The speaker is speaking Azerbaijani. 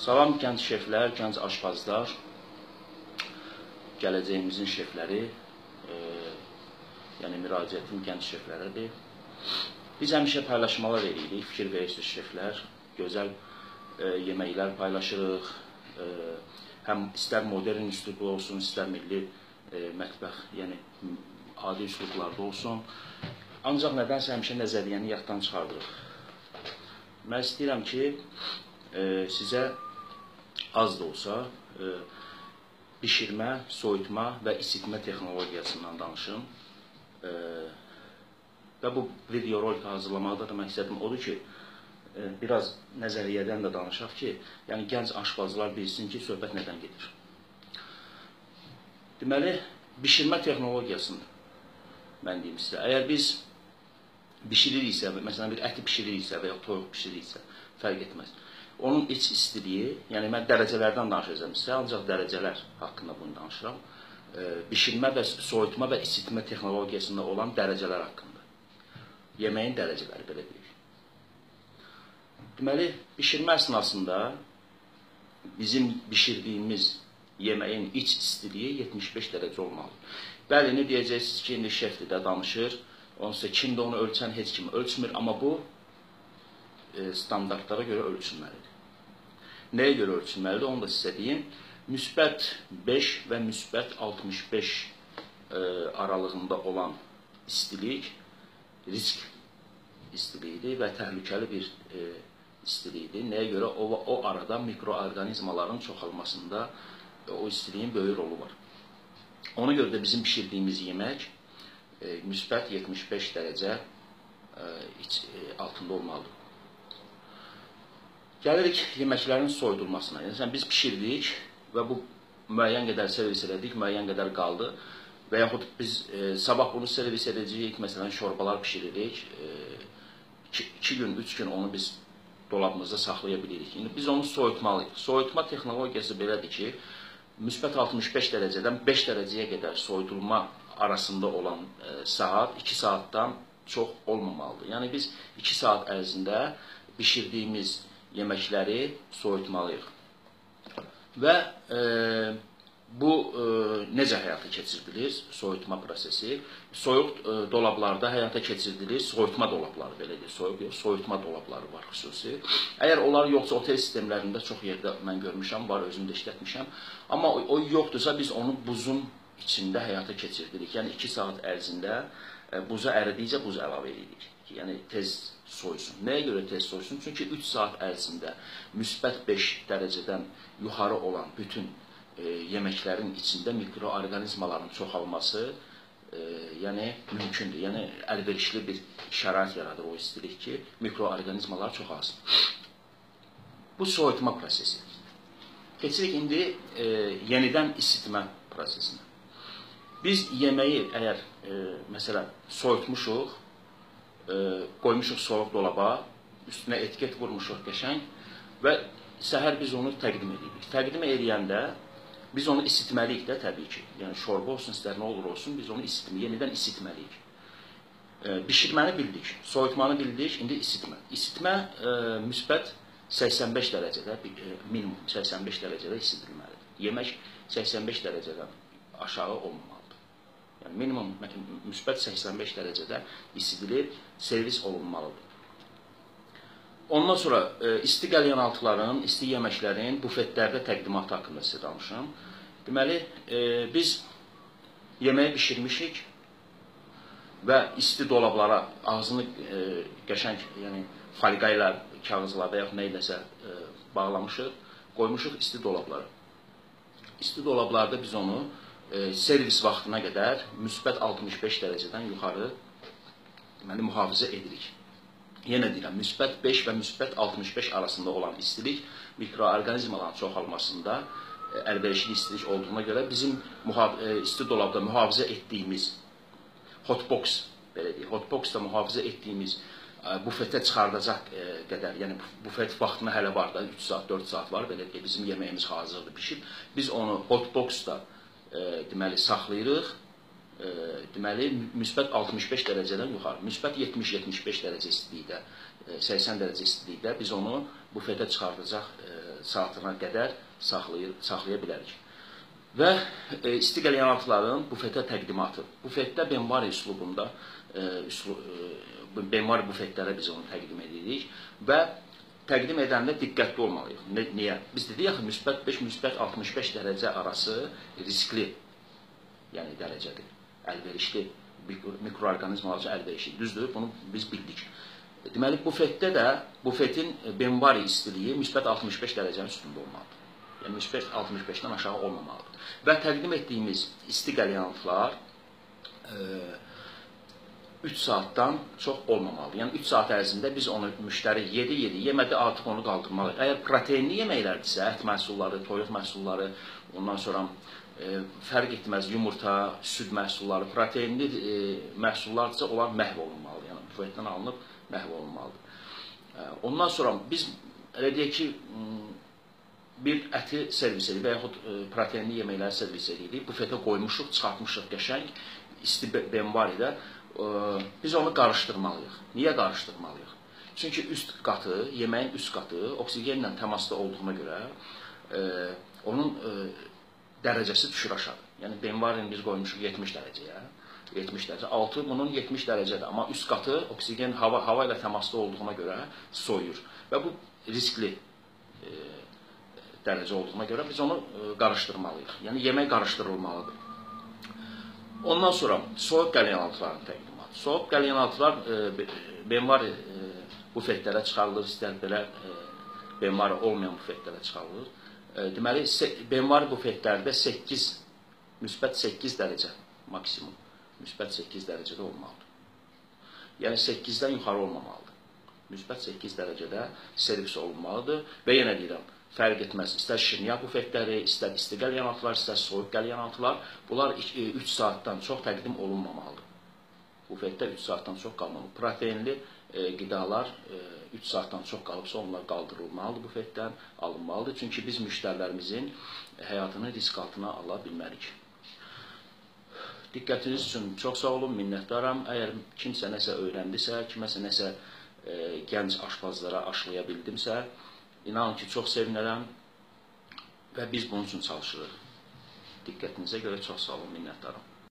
Salam gənc şeflər, gənc aşpazlar, gələcəyimizin şefləri, yəni müraciətim gənc şeflərədir. Biz həmişə paylaşmalar edirik, fikir verirsiniz şeflər, gözəl yeməklər paylaşırıq, həm istər modern üslublu olsun, istər milli mətbəx, yəni adi üslublarda olsun. Ancaq nədənsə həmişə nəzəriyyəni yaddan çıxardırıq. Mən istəyirəm ki, sizə az da olsa bişirmə, soyutma və isitmə texnologiyasından danışım. Və bu videorolik hazırlamaqda da məqsədim odur ki, biraz nəzəriyyədən də danışaq ki, yəni gənc aşpazlar bilsin ki, söhbət nədən gedir. Deməli, bişirmə texnologiyasını mən deyim sizə. Əgər biz bişiririksə, məsələn bir əti bişiririksə və ya toyuq bişiririksə, fərq etməz. Onun iç istiliyi, yəni mən dərəcələrdən danışacağım sizə, ancaq dərəcələr haqqında bunu danışıram. Bişirmə və soyutma və isitmə texnologiyasında olan dərəcələr haqqında. Yeməyin dərəcələri, belə deyək. Deməli, bişirmə əsnasında bizim bişirdiyimiz yeməyin iç istiliyi 75 dərəcə olmalıdır. Bəli, nə deyəcəksiniz ki, indi şefdir də danışır, onsa kimdə onu ölçən heç kimi ölçmür, amma bu standartlara görə ölçülməlidir. Nəyə görə ölçülməlidir, onu da sizə deyim. Müsbət 5 və müsbət 65 aralığında olan istilik risk istiliyidir və təhlükəli bir istiliyidir. Nəyə görə? O arada mikroorqanizmaların çoxalmasında o istiliyin böyük rolu var. Ona görə də bizim bişirdiyimiz yemək müsbət 75 dərəcə altında olmalıdır. Gəlirik yeməklərin soyudulmasına. Yəni, biz pişirdik və bu müəyyən qədər servis elədik, müəyyən qədər qaldı. Və yaxud biz sabah bunu servis edəcəyik, məsələn, şorbalar pişiririk. 2 gün, 3 gün onu biz dolabımızda saxlaya bilirik. İndi biz onu soyutmalıyıq. Soyutma texnologiyası belədir ki, müsbət 65 dərəcədən 5 dərəcəyə qədər soyudulma arasında olan saat 2 saatdan çox olmamalıdır. Yəni biz 2 saat ərzində bişirdiyimiz yeməkləri soyutmalıyıq. Və bu necə həyata keçirilir? Soyutma prosesi. Soyuq dolablarda həyata keçirilir. Soyutma dolabları, belə deyil, soyuq yox, soyutma dolabları var xüsusi. Əgər onlar yoxsa otel sistemlərində çox yerdə mən görmüşəm, var, özüm də işlətmişəm. Amma o yoxdursa biz onu buzun içində həyata keçiririk. Yəni 2 saat ərzində buza əridikcə buz əlavə edirik. Yəni tez soysun. Nəyə görə tez soysun? Çünki 3 saat ərzində müsbət 5 dərəcədən yuxarı olan bütün yeməklərin içində mikroorqanizmaların çoxalması yəni mümkündür. Yəni əlverişli bir şərait yaradır o istilik ki, mikroorqanizmalar çoxalsın. Bu soyutma prosesi. Keçirik indi yenidən isitmə prosesinə. Biz yeməyi əgər məsələn soyutmuşuq, qoymuşuq soyuq dolaba, üstünə etiket vurmuşuq qəşəng və səhər biz onu təqdim edirik. Təqdim edəndə biz onu isitməliyik də təbii ki. Yəni şorba olsun, istər nə olur olsun, biz onu yenidən isitməliyik. Bişirməni bildik, soyutmanı bildik, indi isitmə. İsitmə müsbət 85 dərəcədə, minimum 85 dərəcədə isitilməlidir. Yemək 85 dərəcədən aşağı olmamalıdır. Yəni minimum müsbət 85 dərəcədə isidilib, servis olunmalıdır. Ondan sonra isti qəlyanaltıların, isti yeməklərin bufetlərdə təqdimatı haqqında sizə danışım. Deməli, biz yeməyi bişirmişik və isti dolablara ağzını qəşəng, yəni foliqa ilə, kağızla və yaxud nə iləsə bağlamışıq, qoymuşuq isti dolablara. İsti dolablarda biz onu servis vaxtına qədər müsbət 65 dərəcədən yuxarı mühafizə edirik. Yenə deyirəm, müsbət 5 və müsbət 65 arasında olan istilik mikroorqanizmaların çoxalmasında əlverişli istilik olduğuna görə bizim isti dolabda mühafizə etdiyimiz hotbox, belə deyək, hotboxda mühafizə etdiyimiz bufetə çıxardacaq qədər, yəni bufet vaxtına hələ var da, 3 saat, 4 saat var, belə deyək, bizim yeməyimiz hazırdır, pişib. Biz onu hotboxda deməli saxlayırıq, deməli müsbət 65 dərəcədən yuxarı, müsbət 70-75 dərəcə istilikdə 80 dərəcə istilikdə biz onu bufetə çıxardacaq saatına qədər saxlaya bilərik. Və isti qəliyyanatıların bufetə təqdimatı. Bufetdə benvari üslubunda, benvari bufetlərə biz onu təqdim edirik və təqdim edəndə diqqətli olmalıyıq. Niyə? Biz dedik axı, müsbət 5, müsbət 65 dərəcə arası riskli, yəni dərəcədir, əlverişli, mikroorqanizmalar üçün əlverişli. Düzdür, bunu biz bildik. Deməli, bufetdə də bufetin benvari istiliyi müsbət 65 dərəcənin üstündə olmalıdır. Yəni, müsbət 65-dən aşağı olmamalıdır. Və təqdim etdiyimiz isti qəliyyanatılar 3 saatdan çox olmamalıdır. Yəni, 3 saat ərzində biz onu müştəri yemədi, artıq onu qaldırmalıyıq. Əgər proteinli yeməklərdirsə, ət məhsulları, toyuq məhsulları, ondan sonra fərq etməz, yumurta, süd məhsulları, proteinli məhsullardırsa, onlar məhv olunmalıdır. Yəni, bufetdən alınıb məhv olunmalıdır. Ondan sonra biz, elə deyək ki, bir əti servis edirik və yaxud proteinli yeməkləri servis edirik. Bufetə qoymuşuq, çıxartmışıq qəşəng, isti benvaridə. Biz onu qarışdırmalıyıq. Niyə qarışdırmalıyıq? Çünki üst qatı, yeməyin üst qatı oksigenlə təmasda olduğuna görə onun dərəcəsi düşür aşağı. Yəni, benvarini biz qoymuşuq 70 dərəcəyə. 70 dərəcə. Altı bunun 70 dərəcədir. Amma üst qatı oksigen hava ilə təmasda olduğuna görə soyur. Və bu riskli dərəcə olduğuna görə biz onu qarışdırmalıyıq. Yəni, yemək qarışdırılmalıdır. Ondan sonra soyuq qəliyyanatıların təqdimatı. Soyuq qəliyyanatılar benvari bufetlərə çıxarılır, istər belə benvari olmayan bufetlərə çıxarılır. Deməli, benvari bufetlərdə müsbət 8 dərəcə maksimum. Müsbət 8 dərəcədə olmalıdır. Yəni, 8-dən yuxarı olmamalıdır. Müsbət 8 dərəcədə servis olunmalıdır və yenə deyirəm, fərq etməz. İstər şirniyyat bufetləri, istər isti qəliyyanatılar, istər soyuq qəliyyanatılar, bunlar 3 saatdan çox təqdim olunmamalıdır. Bufetdə 3 saatdan çox qalmalıdır. Proteinli qidalar 3 saatdan çox qalıbsa, onlar qaldırılmalıdır bufetdən, alınmalıdır. Çünki biz müştərilərimizin həyatını risk altına ala bilmərik. Diqqətiniz üçün çox sağ olun, minnətdaram. Əgər kimsə nəsə öyrəndisə, kiməsə nəsə gənc aşpazlara aşlaya bildimsə, inanın ki, çox sevinərəm və biz bunun üçün çalışırıq. Diqqətinizə görə çox sağ olun, minnətdaram.